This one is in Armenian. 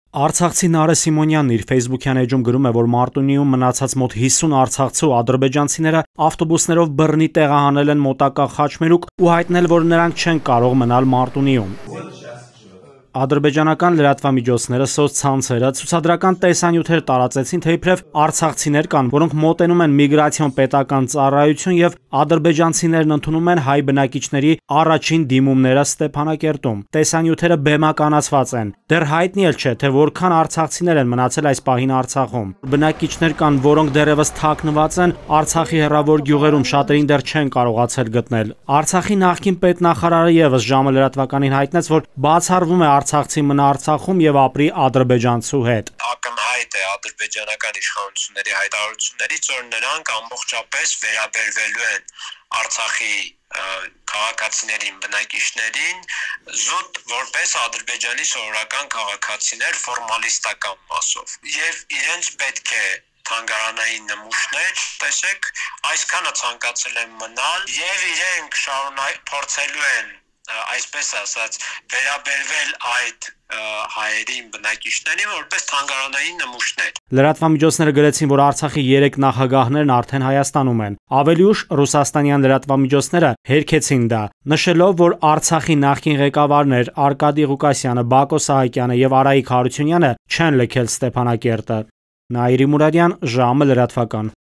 Արցախցի Նարէ Սիմոնյանն իր Facebook-յան էջում գրում է, որ Մարտունիում մնացած մոտ 50 արցախցի ու ադրբեջանցիները ավտոբուսներով բռնի տեղահանել են մոտակա Խաչմերուկ ու հայտնել, որ նրանք չեն կարող մնալ Մարտունիում։ Ադրբեջանական լրատվամիջոցները, սոցցանցերը, ցուցադրական տեսանյութեր տարածեցին, թե իբրև արցախցիներ կան, որոնք մոտենում են միգրացիոն պետական ծառայություն եւ ադրբեջանցիներն ընդունում են հայ բնակիչների առաջին դիմումները Ստեփանակերտում։ Տեսանյութերը բեմականացված են։ Դեռ հայտնի էլ չէ, թե որքան արցախցիներ են մնացել այս պահին Արցախում։ Բնակիչներ կան, որոնք դեռևս թաքնված են Արցախի հեռավոր գյուղերում, շատերին դեռ չեն կարողացել գտնել։ Արցախի նախկին պետնախարարը եւս ժամը լրատվականին հայտնեց, որ բացառվում է արցախցի մնա Արցախում եւ ապրի ադրբեջանցու հետ։ Ակնհայտ է ադրբեջանական իշխանությունների հայտարարություններից, որ նրանք ամբողջապես վերաբերվելու են Արցախի քաղաքացիներին, բնակիչներին զուտ որպես Ադրբեջանի սովորական քաղաքացիներ ֆորմալիստական մասով եւ իրենց պետք է թանգարանային նմուշներ, տեսեք, այսքանը ցանկացել են մնալ եւ իրենք փորձելու են այսպես ասած վերաբերվել այդ հայերին բնակիչներին որպես թանգարանային նմուշներ։ Լրատվամիջոցները գրեցին, որ Արցախի 3 նախագահներն արդեն Հայաստանում են։ Ավելի ուշ ռուսաստանյան լրատվամիջոցները հերքեցին դա, նշելով, որ Արցախի նախկին ղեկավարներ Արկադի Ղուկասյանը, Բակո Սահակյանը եւ Արայիկ Հարությունյանը չեն լքել Ստեփանակերտը։ Նաիրի Մուրադյան, ժամը լրատվական։